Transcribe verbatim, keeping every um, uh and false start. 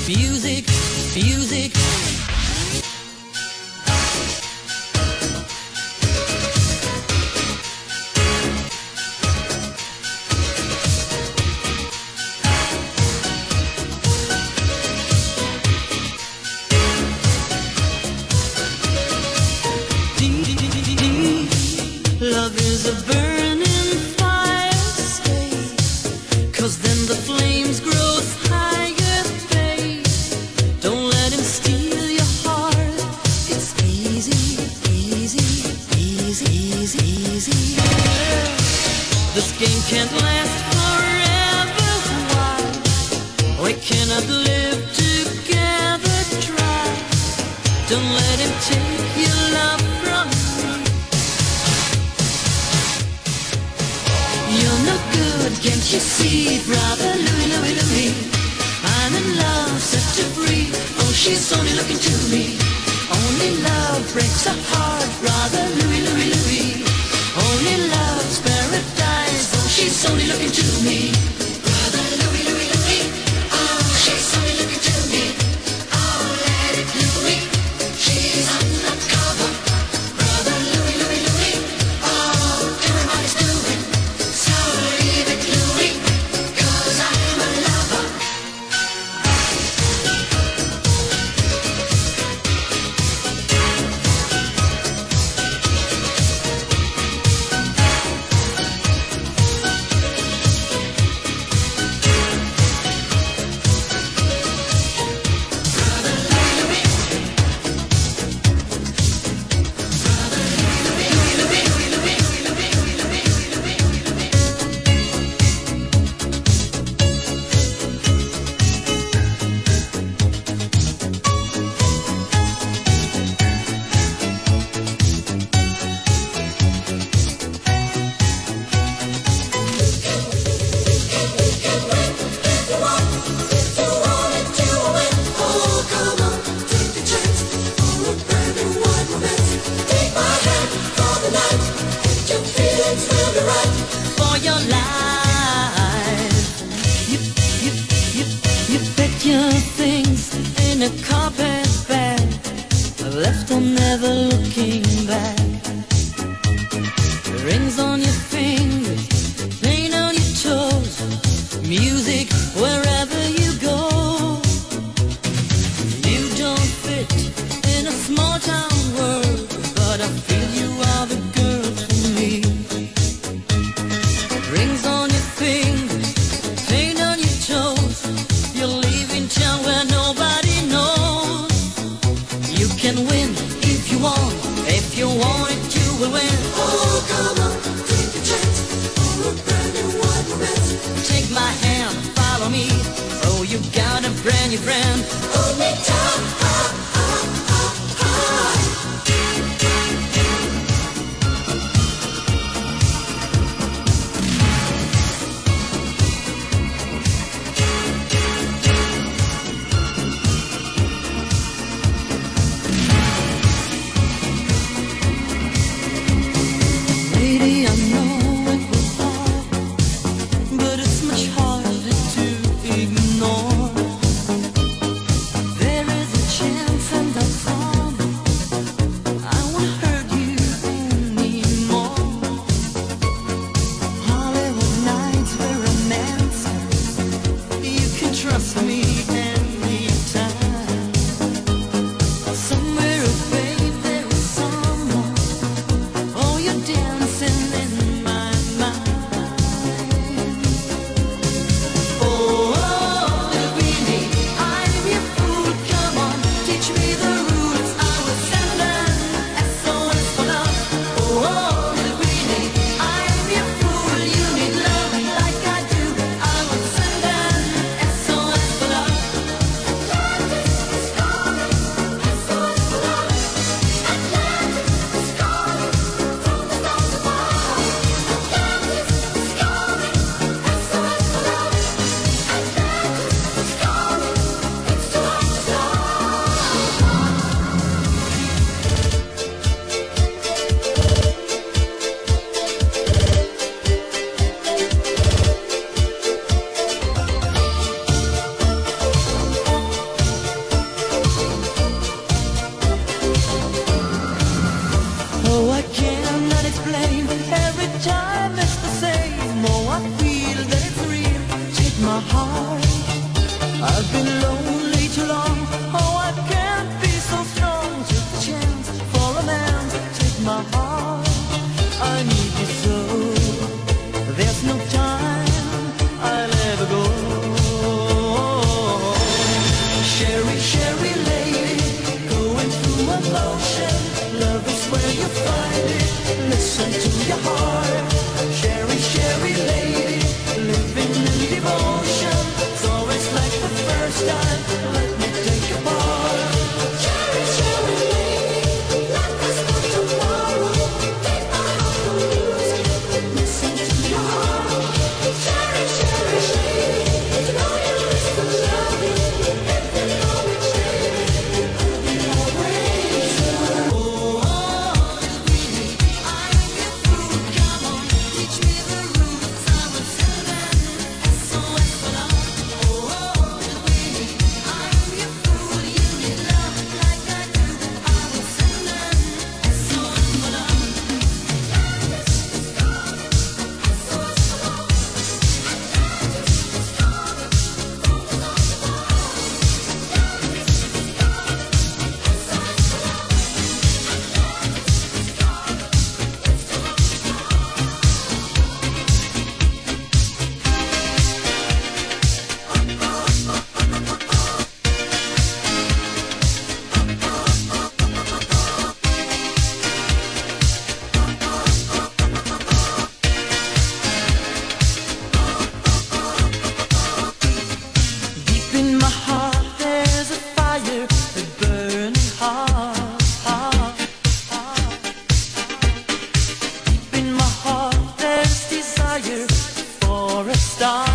music, music. Love is a burning fire, stay, 'cause then the flames grow higher, babe. Don't let him steal your heart. It's easy, easy, easy, easy, easy. This game can't last forever. Why? We cannot live together. Try. Don't let him take your love from me. You're no good, can't you see, brother Louie, Louie, Louie? I'm in love, set to free. Oh, she's only looking to me. Only love breaks a heart, brother Louie, Louie, Louie. Only love's paradise. Oh, she's only looking to me. Brother Louie, Louie, Louie. Oh, she's only looking to me. Oh, let it Louie. She's undercover. Brother Louie, Louie, Louie. Oh, everybody's doing. So leave it, Louie, 'cause I'm a lover. For your life, you, you, you, you put your things in a carpet bag, left on never looking back. Rings on your fingers, paint on your toes, music wherever you go. You don't fit in a small town world, but I feel you are the girl for me. Rings on your fingers, paint on your toes. You're leaving town where nobody knows. You can win if you want. If you want it, you will win. Oh, come on, take a chance for a brand new one romance. Take my hand, follow me. Oh, you got a brand new friend. Hold me tight. Maybe I know it was hard, but it's much harder to ignore. There is a chance and I promise I won't hurt you anymore. Hollywood nights were romance. You can trust me anytime. Somewhere away there is someone. Oh, you're dancing in my mind. my heart. I've been lonely too long. Oh, I can't be so strong. Take the chance for a man to take my heart. I need you so. There's no time I'll ever go. Sherry, Sherry lady, going through emotion. Love is where you find it. Listen to your heart. Sherry, Sherry lady, living in devotion. It's always like the first time. Let me take your part. Sherry, Sherry lady, life is not tomorrow. Take my heart from music. Listen to your heart. Sherry, Sherry lady, you know you used to love me. If you know it's shady, I'll be always yours. Oh, oh, sweetie, I am your food. Come on, teach me the roots. I will sing them S O S for love. Oh, oh, sweetie, I am your food. You need love like I do. I will sing them S O S for love. Deep in my heart there's a fire, a burning heart, heart, heart. Deep in my heart there's desire for a star.